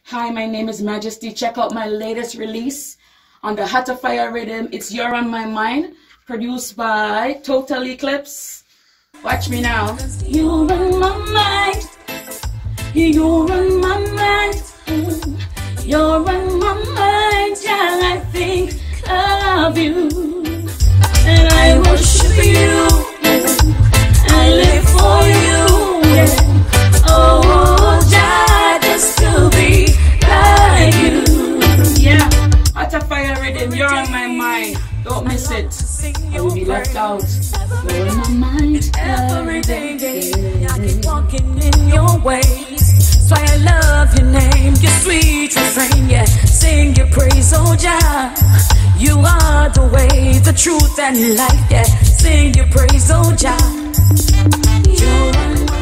Hi, my name is Majesty. Check out my latest release on the Hotter Fire Rhythm. It's You're on My Mind, produced by Total Eclipse. Watch me now. You're on my mind. You're on my mind. You're on my mind. Yeah, I think of you. And I worship you. I live for you. Oh, God, just to be like you. Yeah, Hotter Fire Rhythm, you're on my mind. Don't miss it. I will be left out. You're on my mind every day. I keep walking in your ways. So I love your name, your sweet refrain. Yeah, sing your praise, oh Jah. You are the way, the truth, and life. Yeah, sing your praise, oh Jah. You're on my